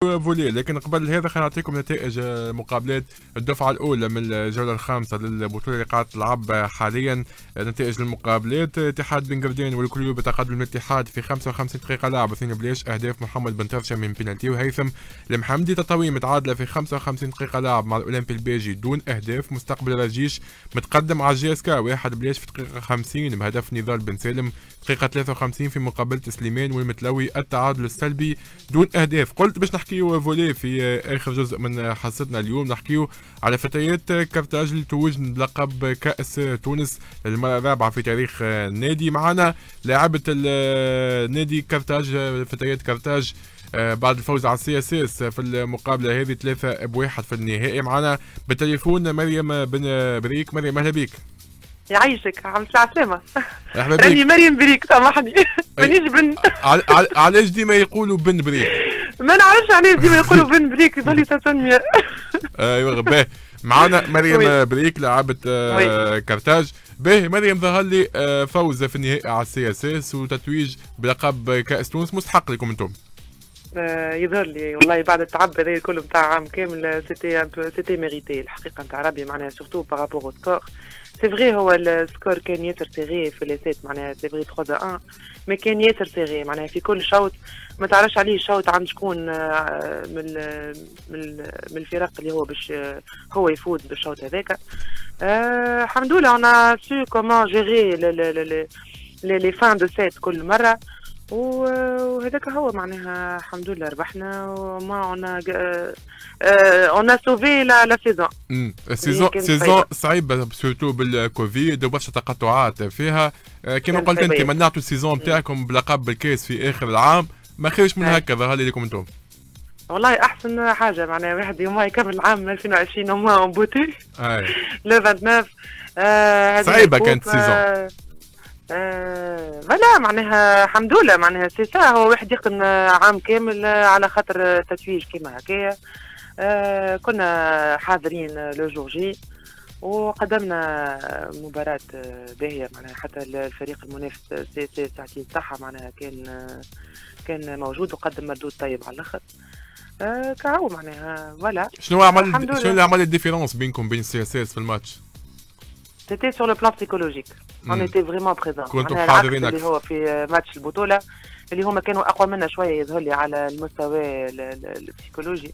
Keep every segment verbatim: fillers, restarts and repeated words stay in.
فولي. لكن قبل هذا خلينا نعطيكم نتائج مقابلات الدفعه الاولى من الجوله الخامسه للبطوله اللي قاعده تلعب حاليا. نتائج المقابلات: اتحاد بن قردين والكليوب بتقدم الاتحاد في خمسة وخمسين دقيقه لعب اثنين بلاش، اهداف محمد بن طرشه من بينالتي وهيثم المحمدي. تطاوي متعادله في خمسة وخمسين دقيقه لعب مع الاولمبي البيجي دون اهداف. مستقبل رجيش متقدم على جي اس كا واحد بلاش في دقيقه خمسين بهدف نضال بن سالم. دقيقه ثلاثة وخمسين في مقابله سليمان والمتلوي التعادل السلبي دون اهداف. قلت باش نحكيو فولي في اخر جزء من حصتنا اليوم، نحكيو على فتيات كرتاج اللي توجن بلقب كاس تونس للمره الرابعه في تاريخ النادي. معنا لاعبه النادي كرتاج فتيات كرتاج بعد الفوز على السي اس اس في المقابله هذه ثلاثة بواحد في النهائي. معنا بالتليفون مريم بن بريك. مريم اهلا بك. يعيشك، عم تسمع سلامة. راني مريم بريك، سامحني مانيش بن. علاش ديما يقولوا بن بريك؟ ما نعرفش علاش ديما يقولوا بن بريك، يظهر لي تسمية. ايوا باهي. معنا مريم بريك لاعبة كرتاج. باهي مريم، ظهر لي فوز في النهائي على السي اس اس وتتويج بلقب كاس تونس مستحق لكم انتم. يظهر لي والله بعد التعب هذا كله نتاع عام كامل، سيتي سيتي ميريتي الحقيقه نتاع ربي، معناها سورتو بارابور او سكور. سي فغي هو السكور كان ياسر سيغي في لي سيت، معناها سي فغي ثلاثة واحد، مي كان ياسر سيغي، معناها في كل شوط ما تعرفش عليه الشوط عند شكون من من من الفرق اللي هو باش هو يفوز بالشوط هذاك. الحمد لله انا سو كومون جيري لي لي فان دو سيت كل مره، وهذاك هو معناها الحمد لله ربحنا وما اون اون سوفي لا سيزون. سيزون سيزون صعيبه سورتو بالكوفيد وبرشا تقطعات فيها. كما قلت انت منعتوا السيزون بتاعكم بلقب الكاس في اخر العام، ما خيرش من هكا ظهر لي لكم انتم. والله احسن حاجه معناها واحد يوم يكمل العام ألفين وعشرين وما اون بوتي لو تسعة وعشرين. آه صعيبه كانت سيزون. آه فلا معناها الحمد لله، معناها سي سا هو واحد يخدم عام كامل على خاطر تتويج كيما هكايا. آه كنا حاضرين لو جور جي وقدمنا مباراة باهية، معناها حتى الفريق المنافس سي سي ساعتين تاعها معناها كان كان موجود وقدم مردود طيب على الاخر. آه كهو معناها فوالا. شنو عمل شنو اللي عمل الديفيرونس بينكم بين سي اس اس في الماتش؟ C'était sur le plan psychologique. On était vraiment présents. كنتم حاضرين اللي هو في ماتش البطولة اللي هما كانوا أقوى منا شوية، يظهر لي على المستوى البسيكولوجي.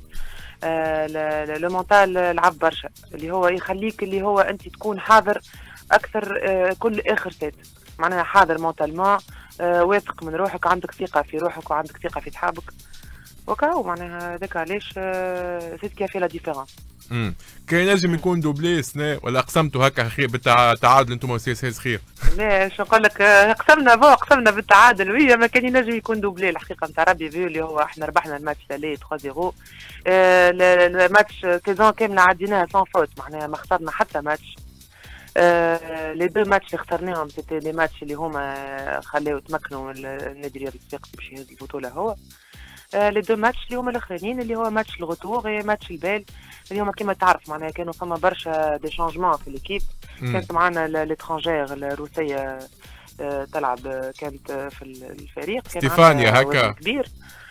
آه لو مونتال لعب برشا، اللي هو يخليك اللي هو أنت تكون حاضر أكثر. آه كل آخر سيت معناها حاضر مونتالمون، آه واثق من روحك، عندك ثقة في روحك وعندك ثقة في صحابك. وكاو معناها هذاك علاش سيت كي في لا ديفيرونس. امم كان ينجم يكون دوبلي سنة ولا قسمتوا هكا خير بالتعادل انتم وسي اس اس خير؟ لا شو نقول لك، قسمنا بو قسمنا بالتعادل وهي ما كان ينجم يكون دوبلي الحقيقه نتاع ربي فيو اللي هو احنا ربحنا الماتش تالي ثلاثة صفر. آه الماتش سيزون كامله عديناها سون فوت، معناها ما خسرنا حتى ماتش. آه لي دو ماتش اللي خسرناهم سيتي لي ماتش اللي هما خلاو تمكنوا النادي الرياضي الصفاقسي باش يهز البطوله هو. آه لي دو ماتش اللي هما الاخرانيين اللي هو ماتش الغوتور و ماتش البال اللي هما كيما تعرف معناها كانوا فما برشا دي شانجمون في ليكيب. كانت معنا ليترونجير الروسيه آه تلعب، كانت في الفريق ستيفانيا هكا كبير.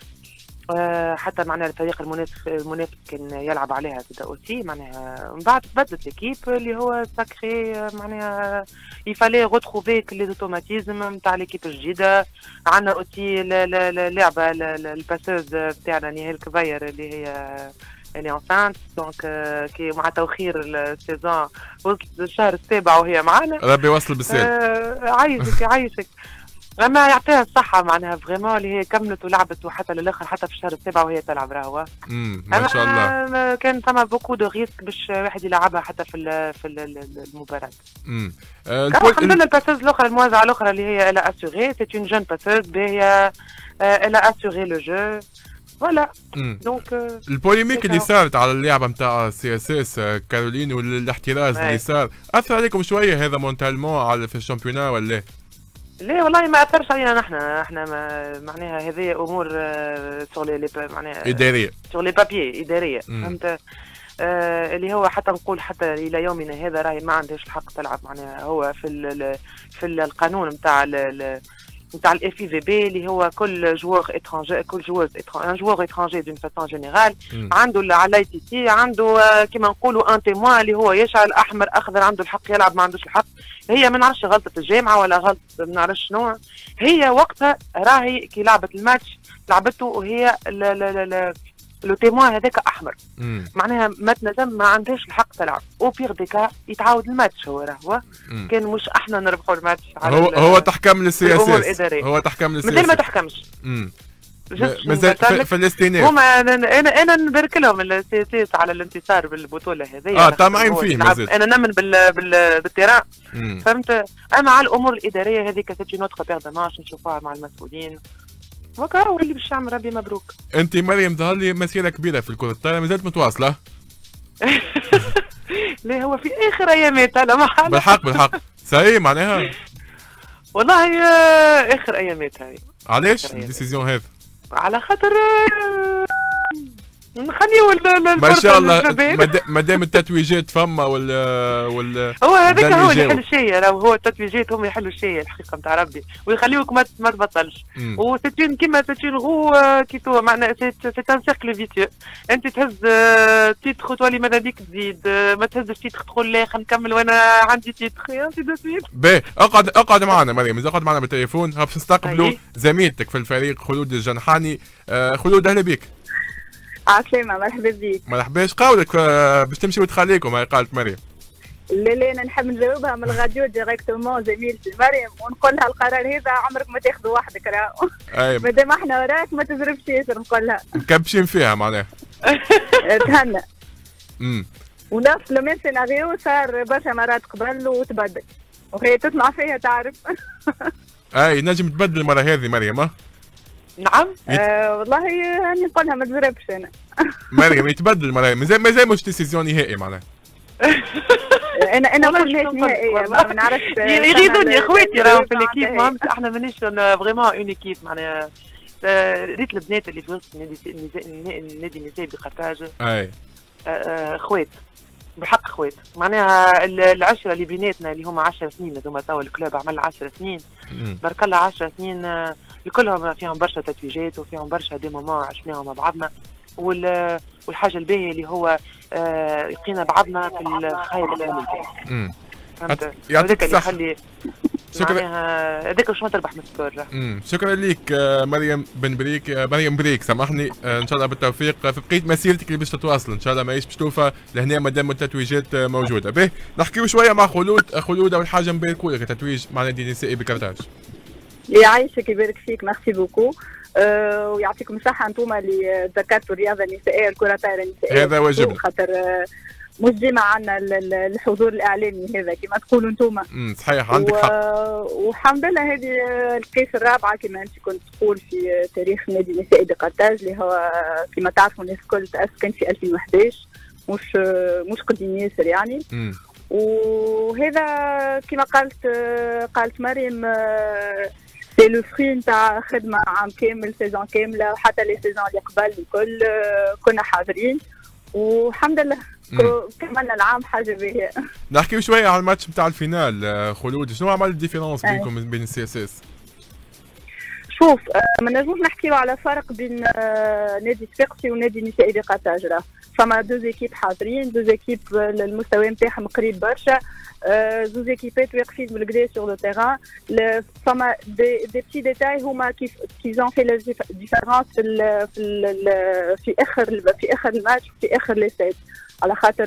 آه حتى معنا الفريق المنافس المنافس كان يلعب عليها تدا اوسي، معناها من بعد تبدلت ليكيب اللي هو ساكري، معناها يفالي غوتروفي لي اوتوماتيزم نتاع ليكيب الجديده. عندنا اوسي اللعبه الباسوز بتاعنا نهال كبير اللي هي اللي انسانت دونك كي مع توخير السيزون وصلت الشهر السابع وهي معنا. ربي يوصل بالسلام. آه عايشك عايشك ما يعطيها الصحة، معناها فريمون اللي هي كملت ولعبت وحتى للاخر حتى في الشهر السابع وهي تلعب راهو. امم ما شاء الله. كان ثما بوكو دو ريسك باش واحد يلعبها حتى في ال في ال المباراة. امم الحمد لله الباسوز الاخرى الموازعة الاخرى اللي هي الا اسيغي سي اون جون باسوز باهية، الا اسيغي لو جو فوالا. دونك البوليميك اللي صارت على اللعبه نتاع سي اس اس كارولين والاحتراز اللي صار اثر عليكم شويه هذا مونتالمون على في الشامبيونا ولا؟ لا والله ما اثرش علينا نحن، احنا ما معناها هذه امور سور لي معناها اداريه سور لي بابيي اداريه، فهمت؟ آه اللي هو حتى نقول حتى الى يومنا هذا راهي ما عندهاش الحق تلعب، معناها هو في ال في ال القانون نتاع نتاع الاف في بي اللي هو كل جوار اترانجي كل جواز ان جوار اترانجي دون فاسون جينيرال عنده على الاي تي تي عنده كيما نقولوا ان تيموان اللي هو يشعل احمر اخضر عنده الحق يلعب ما عندوش الحق. هي ما نعرفش غلطه الجامعه ولا غلطه ما نعرفش شنو هي وقتها راهي كي لعبت الماتش لعبته وهي لا لا لا لو تيموان هذاك احمر مم. معناها ما تنجم ما عندهاش الحق تلعب او بيغ ديكا يتعاود الماتش هو راهو كان مش احنا نربحوا الماتش على هو هو تحكم للسياسات هو تحكم للسياسات مثل ما تحكمش مازال في الاستئناف هما انا انا انا نبارك لهم السياسات على الانتصار بالبطوله هذه اه طامعين فيه مازال انا نمن بال بال بالتيران فهمت. اما على الامور الاداريه هذيك سيتي نوتخ بيغ داماش نشوفوها مع المسؤولين وكا هو اللي باش يعمل. ربي مبروك. انت مريم ظهر لي مسيره كبيره في الكره الطايره مازالت متواصله. ليه هو في اخر اياماتها لا محاله. بالحق بالحق ساي معناها والله اخر اياماتها. علاش الديسيزيون هذا؟ على خاطر نخليو ما شاء الله ما دام التتويجات فما ولا ولا هو هذاك هو اللي يحل الشيء. راهو هو التتويجات هم يحلوا الشيء الحقيقه نتاع ربي ويخليوك ما ما تبطلش. وسيتين كيما سيتين غو كيتو معناها سي ان سيركل فيتيو. انت تهز تيتخ وتولي ماذا بيك تزيد ما تهزش تيتخ تقول لا خلينا نكمل وانا عندي تيتخ انت دو سويت. باهي اقعد اقعد معنا مريم اقعد معنا بالتليفون باش نستقبلوا زميلتك في الفريق خلود الجنحاني. خلود اهلا بك. عسلامة مرحبا بك. مرحبا. اش قولك باش تمشي وتخليكم هاي قالت مريم؟ لا لا انا نحب نجاوبها من الراديو ديريكتومون زميلتي مريم ونقول لها القرار هذا عمرك ما تاخذه وحدك راهو. اي مادام احنا وراك ما تزربش ياسر نقول لها. مكبشين فيها معناها. تهنى. امم ونفس لو ميم سيناريو صار برشا مرات قبل وتبدل وهي تسمع فيها تعرف. اي نجم تبدل المره هذه مريم ها؟ نعم آه والله راني نقولها ما تزربش انا. مريم يتبدل مريم مازال مازال مش ديسيزيون نهائي معناها. انا انا مش نهائيه ما نعرفش. يغيظوني اخواتي راهو في ليكيب مهم احنا مانيش فريمون اون ايكيب معناها ريت البنات اللي في وسط النادي النسائي بقرطاج اي اخوات بحق اخوات معناها العشره اللي بيناتنا اللي هما عشر سنين هذوما توا الكلاب عمل عشر سنين بارك الله عشر سنين كلهم فيهم برشا تتويجات وفيهم برشا دي مومون عشناهم مع بعضنا والحاجه الباهيه اللي هو لقينا بعضنا في الخير العلمي. امم فهمت يعطيك الصحه. شكرا. هذاك واش ما تربح من السكور. امم شكرا لك مريم بن بريك مريم بريك سامحني ان شاء الله بالتوفيق في بقيه مسيرتك اللي باش تتواصل ان شاء الله ماهيش باش توفى لهنا ما دام التتويجات موجوده. به نحكيو شويه مع خلود. خلود اول حاجه نباركوا لك التتويج مع نادي النسائي بكرطاج. يعيشك يبارك فيك ميرسي بوكو. أه ويعطيكم الصحة انتم اللي ذكرتوا الرياضة النسائية الكرة الطايرة النسائية. هذا واجبنا. خاطر مش ديما عندنا الحضور الإعلامي هذا كما تقولوا انتم. امم صحيح عندك حق. والحمد لله هذه الكيس الرابعة كما انت كنت تقول في تاريخ النادي النسائي بقرطاج اللي هو كما تعرفوا الناس الكل تأسس في ألفين وإحداش مش مش قديم ياسر يعني. امم وهذا كما قالت قالت مريم سي لو فري نتاع خدمه عام كامل سيزون كامله وحتى لي سيزون اللي قبل الكل كنا حاضرين والحمد لله كملنا العام حاجه باهيه. نحكيو شويه على الماتش نتاع الفينال. خلود شنو عمل الديفيرونس بينكم بين السي اس اس؟ شوف ما نجموش نحكيو على فرق بين نادي صفاقسي ونادي نسائي بقرطاج. راه فما دوز ايكيب حاضرين دوز ايكيب المستوى نتاعهم قريب برشا زوز ايكيبات واقفين بالكدا سور لو تيران. فما دي دي بتي ديتاي هما كيف كيزون في لا ديفيرونس في ال في ال في اخر في اخر الماتش في اخر لي سيت على خاطر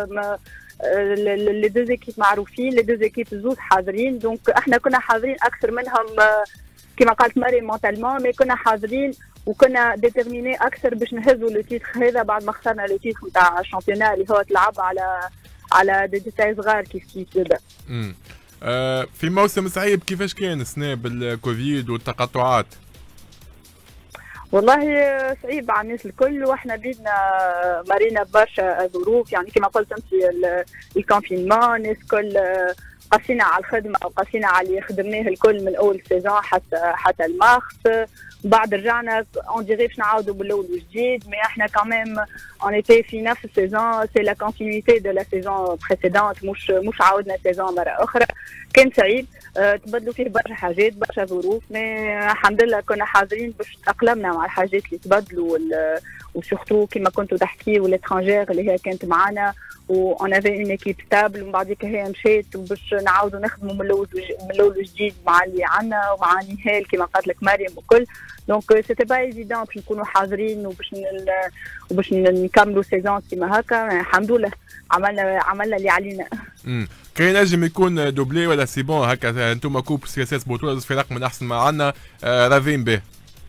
لي دوز ايكيب معروفين لي دوز ايكيب زوز حاضرين دونك احنا كنا حاضرين اكثر منهم كما قالت مريم مونتالمون مي كنا حاضرين وكنا ديترميني اكثر باش نهزوا لو تيتر هذا بعد ما خسرنا لو تيتر نتاع الشامبيونات اللي هو تلعب على على دي ديتاي صغار كيف كيف زاد. امم آه في موسم صعيب كيفاش كان السنه بالكوفيد والتقطعات؟ والله صعيب على الناس الكل واحنا بيدنا مرينا برشا ظروف يعني كما قلت انت الكونفينمون الناس كل قاسينا على الخدمه وقاسينا على اللي خدمناه الكل من اول سيزون حتى حتى المارس بعد رجعنا اون ديغي باش نعاودوا بالاول وجديد. مي احنا كمان اون ايتي في نفس السيزون، سي لا كونتينيتي دو لا سيزون بريسيدونت، مش مش عاودنا سيزون مره اخرى. كان سعيد، أه تبدلوا فيه برشا حاجات برشا ظروف، مي الحمد لله كنا حاضرين باش تأقلمنا مع الحاجات اللي تبدلوا، وسورتو كيما كنتوا تحكيوا ليترانجير اللي هي كانت معنا، و اون افي اون ايكيب ستابل، ومن بعديك هي مشات وباش نعاودوا نخدموا من الاول من الاول وجديد مع اللي عندنا ومع نهال كيما قالت لك مريم وكل. دونك سيتي با ايفيدون باش نكونوا حاضرين وباش وباش نكملوا سيزون كيما هكا. الحمد لله عملنا عملنا اللي علينا. امم كاين نجم يكون دوبلي ولا سي بون هكا انتم كوب سياسات بطوله فرق من احسن ما عندنا آه راضين به؟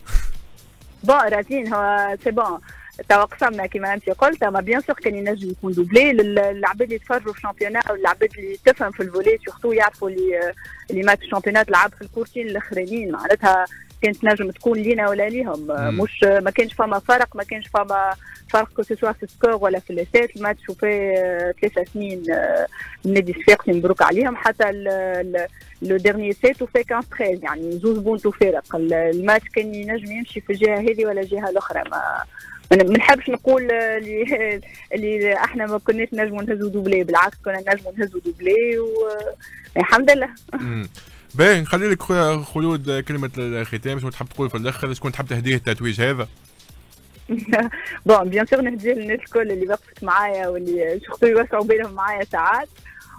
بون راضين، هو سي بون توا قسمنا كيما انت قلت، اما بيان سور كان ينجم يكون دوبلي. العباد اللي يتفرجوا في الشامبيونات والعباد اللي تفهم في الفولي سورتو يعرفوا اللي اللي مات الشامبيونات تلعب في الكورتين الاخرانيين، معناتها كانت نجم تكون لينا ولا ليهم. مم. مش ما كانش فما فرق، ما كانش فما فرق كو سوا في السكور ولا في الليسات. الماتش وفي ثلاثة سنين النادي الصفاقسي مبروك عليهم، حتى لو ديرني سيت وفي خمسة عشر يعني زوز بونتو فارق. الماتش كان ينجم يمشي في الجهه هذه ولا الجهه الاخرى. ما ما نحبش نقول اللي اللي احنا ما كناش نجموا نهزوا دوبلي، بالعكس كنا نجموا نهزوا دوبلي والحمد لله. باهي نخلي لك خلود كلمه الختام، شنو تحب تقول في الاخر؟ شكون تحب تهديه التتويج هذا؟ بون بيان سور نهديه للناس الكل اللي وقفت معايا واللي سورتو يوسعوا بالهم معايا ساعات،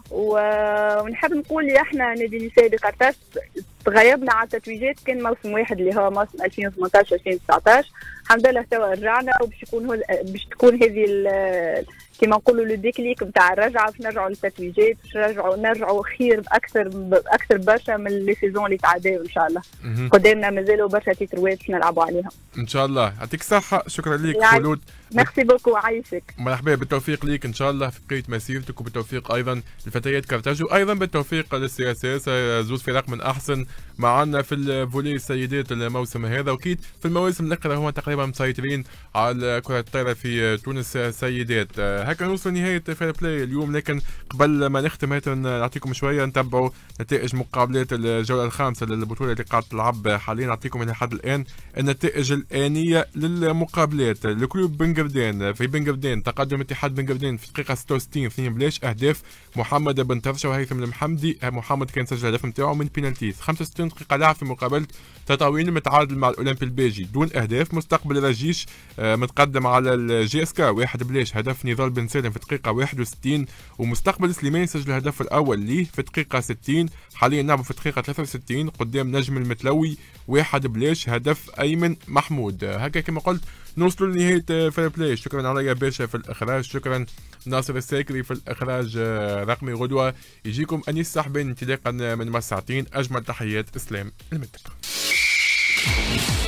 ونحب نقول اللي احنا نادي النساء بقرطاج تغيبنا على التتويجات كان موسم واحد اللي هو موسم ألفين وثمانطاش ألفين وتسعطاش. الحمد لله توا رجعنا، وباش يكون هو باش تكون هذه كيما نقولوا لو ديكليك نتاع الرجعه، باش نرجعوا للتتويجات، باش نرجعوا نرجعوا خير باكثر باكثر برشا من لي سيزون اللي تعداو ان شاء الله. قدامنا مازالوا برشا تيتروات باش نلعبوا عليهم ان شاء الله. يعطيك الصحه، شكرا لك خلود. ميرسي بوكو، عايشك. مرحبا، بالتوفيق ليك ان شاء الله في بقيه مسيرتك، وبالتوفيق ايضا لفتيات كرتاج، وايضا بالتوفيق للسي اس اس، زوز فرق من احسن ما عندنا في الفولي السيدات الموسم هذا، واكيد في المواسم الاخرى هما تقريبا مسيطرين على كره الطايره في تونس سيدات. هكا نوصل لنهايه فير بلاي اليوم، لكن قبل ما نختم هات نعطيكم شويه نتبعوا نتائج مقابلات الجوله الخامسه للبطوله اللي قاعده تلعب حاليا. نعطيكم لحد الان النتائج الانيه للمقابلات. الكلوب بنقردين في بنقردين تقدم اتحاد بنقردين في الدقيقه ستة وستين اثنين بلاش، اهداف محمد بن طرشه وهيثم المحمدي. محمد كان سجل الهدف نتاعو من بينالتيز. خمسة وستين دقيقه لعب في مقابله تطاوين متعادل مع الاولمبي البيجي دون اهداف. مستقبل رجيش متقدم على الجي اس كا واحد بلاش، هدف نضال بن سالم في الدقيقه واحد وستين، ومستقبل سليماني سجل الهدف الاول ليه في الدقيقه ستين. حاليا نلعبوا في الدقيقه ثلاثة وستين قدام نجم المتلوي واحد بلاش، هدف ايمن محمود. هكا كما قلت نوصلوا لنهايه فير بلاي. شكرا عليا باشا في الاخراج، شكرا ناصر الساكري في الاخراج رقمي. غدوه يجيكم انيس صاحبين انطلاقا من مساعتين. اجمل تحيات اسلام المتك.